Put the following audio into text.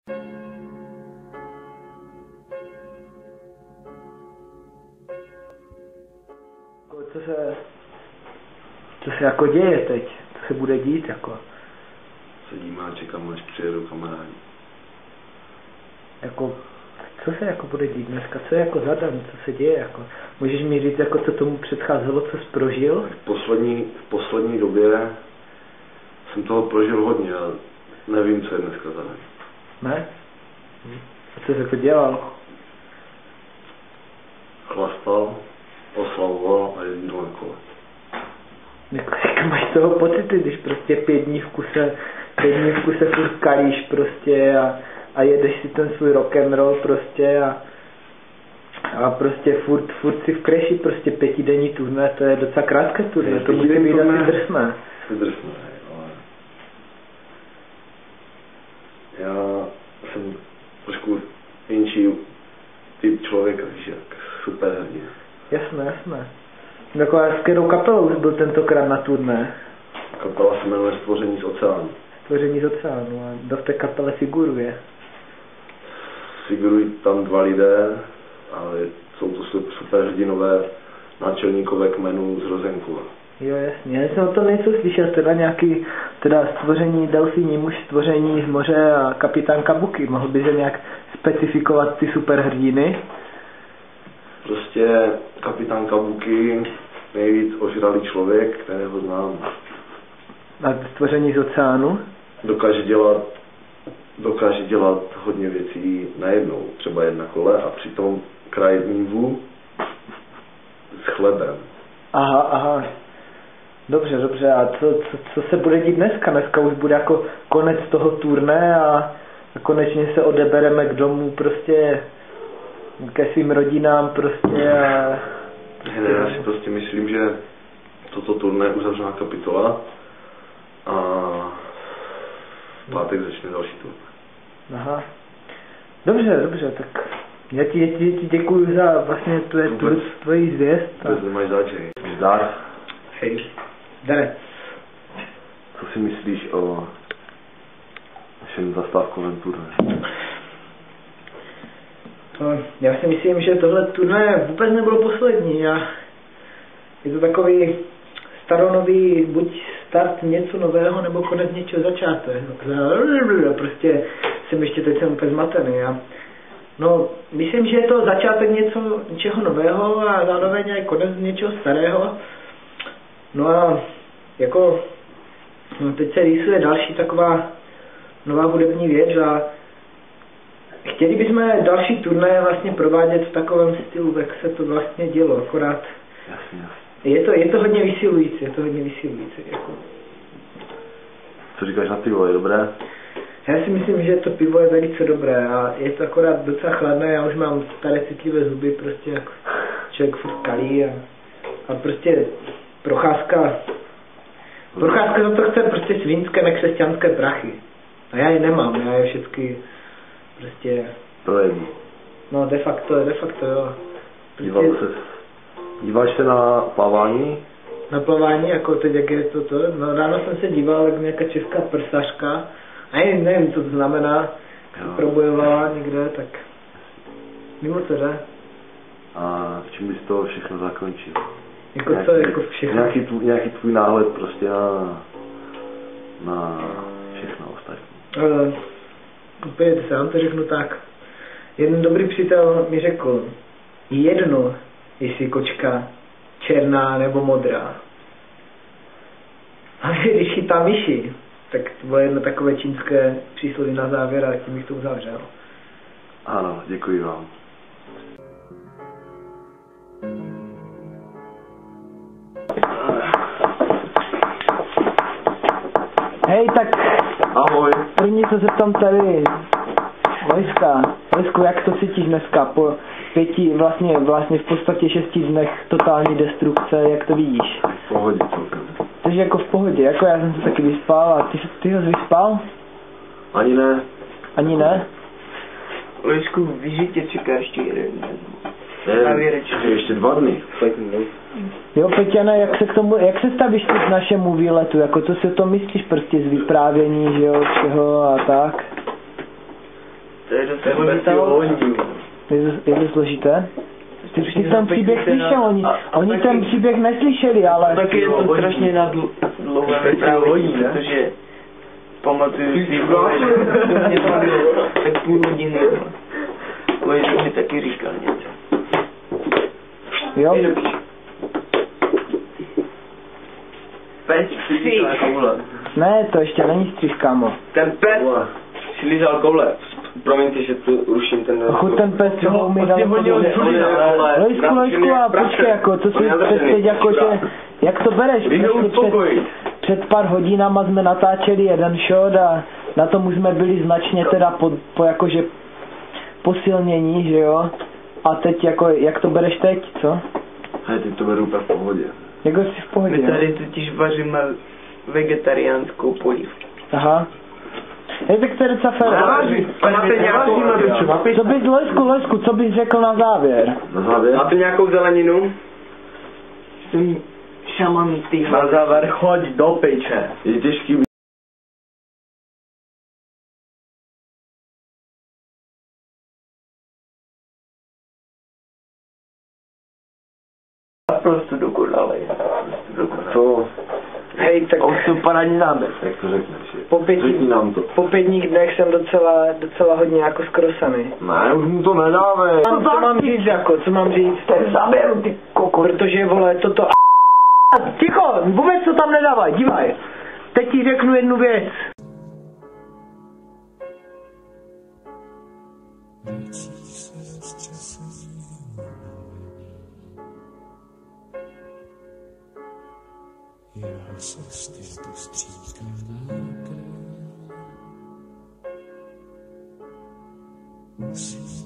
Co se jako děje teď? Co se bude dít jako? Sedíme a čekám, až přijedou kamarádi. Jako, co se jako bude dít dneska? Co je jako za den? Co se děje jako? Můžeš mi říct, jako co tomu předcházelo, co jsi prožil? V poslední době jsem toho prožil hodně a nevím, co je dneska za den. Ne? A co jsi jako dělal? Chlastal, oslavoval a jezdil na kole. Jak máš toho pocity, když prostě 5 dní v kuse furt kalíš prostě a jedeš si ten svůj rock'n'roll prostě a prostě furt si v kreši prostě 5denní turné, to je docela krátké turné, to musí být asi drsné. Drsné, ale já jsem trošku jinší typ člověka, víš, jak super hrdina. Jasné. Taková, s kterou kapelou už byl tentokrát na turné? Kapela se jmenuje Stvoření z oceánu. Stvoření z oceánu. A kdo v té kapele figuruje? Figurují tam 2 lidé, ale jsou to super hrdinové náčelníkové kmenů z Rozenkova. Jo, jasně. Já jsem o tom něco slyšel, teda Stvoření delfíní muž, Stvoření z moře a kapitán Kabuki. Mohl by se nějak specifikovat ty superhrdiny? Prostě kapitán Kabuki, nejvíc ožralý člověk, kterého znám. A Stvoření z oceánu? Dokáže dělat hodně věcí najednou, třeba jen na kole a přitom krájet nívu s chlebem. Aha. Dobře. A co se bude dít dneska? Dneska už bude jako konec toho turné a konečně se odebereme k domů prostě ke svým rodinám prostě a... Ne, já si prostě myslím, že toto turné je uzavřená kapitola a v pátek začne další turné. Aha. Dobře, tak já ti děkuji za vlastně tvoji zvěst. Vůbec nemáš záčej. Zdar. Hej. Zdare. Co si myslíš o našem zastávkovém turné? Já si myslím, že tohle turné vůbec nebylo poslední a je to takový staronový buď start něco nového nebo konec něčeho začátek. Prostě teď jsem úplně zmatený. No, myslím, že je to začátek něčeho nového a zároveň je konec něčeho starého. No a jako teď se rýsuje další taková nová hudební věc a chtěli bychom další turné vlastně provádět v takovém stylu, jak se to vlastně dělo, akorát Jasně. Je to hodně vysilující, jako. Co říkáš na pivo, je dobré? Já si myslím, že to pivo je velice dobré a je to akorát docela chladné, já už mám staré citlivé zuby, prostě jako člověk furt kalí a prostě procházka za to chce prostě svinské nekřesťanské prachy. A já je nemám, já je všechny prostě... Projevím. No de facto jo. Díváš se na plavání? Na plavání, jako teď jak je to? No ráno jsem se díval, jak nějaká česká prsařka. A nevím, co to znamená. Probojovala někde, tak... Mimo to jde. A čím bys to všechno zakončil? Jako co, jako všechno? Nějaký tvůj náhled prostě na všechno ostatní. Úplně sám to řeknu tak. Jeden dobrý přítel mi řekl, jedno, jestli kočka černá nebo modrá. A když chytá myši, tak to bylo jedno takové čínské přísloví na závěr a tím bych to uzavřel. Ano, děkuji vám. Hej, tak... Ahoj. První se zeptám tady. Vojsku, jak to cítíš dneska po 5, vlastně v podstatě 6 dnech totální destrukce, jak to vidíš? V pohodě celkem. Takže jako v pohodě, jako já jsem se taky vyspal a ty jsi vyspal? Ani ne? Vojsku, víš, že tě čeká ještě jeden. Ještě 2 dny. Jo, Peťane, jak se stavíš k našemu výletu, jako co si to myslíš prostě z vyprávění, že jo, všeho a tak? To je docela složitý. Je to složité? Ty ten příběh slyšel, oni ten příběh neslyšeli, ale... Taky je to strašně na dlouhé vyprávění, protože pamatuju si, tak půl hodiny. Vojtěch mi taky říkal něco. Jo? Pes slízal koule. Ne, to ještě není střih, kámo. Ten pes slízal koule. Promiňte, že tu ruším ten... Chuť ten pes ho umí daleko dole. Lojsku, a počkej, jako, co si teď jako, že... Jak to bereš? Před pár hodinama jsme natáčeli jeden shot a na tom už jsme byli značně teda po jakože posilnění, že jo? A teď jako, jak to bereš teď, co? Hej, teď to beru úplně v pohodě. Jako jsi v pohodě, my tady totiž vaříme vegetariánskou polívku. Aha. Hej, tak to je docela fér. Máte nějakou Co bys, Lojsku, co bys řekl na závěr? Na závěr? Máte nějakou zeleninu? Jsem šamantý. Na závěr choď do peče. Je těžký Prostě dokonalej. Co? Hej, tak Osm parádní záběr. Jak to řekneš? Řekni nám to. po 5 dnech jsem docela hodně jako skrosaný. Ne, už mu to nedávej. Co mám říct jako, co mám říct? Ten záběr, ty koko. Protože vole, toto Ticho, vůbec to tam nedávaj, dívaj. Teď ti řeknu jednu věc. Jeho sesty postříkaná krev musí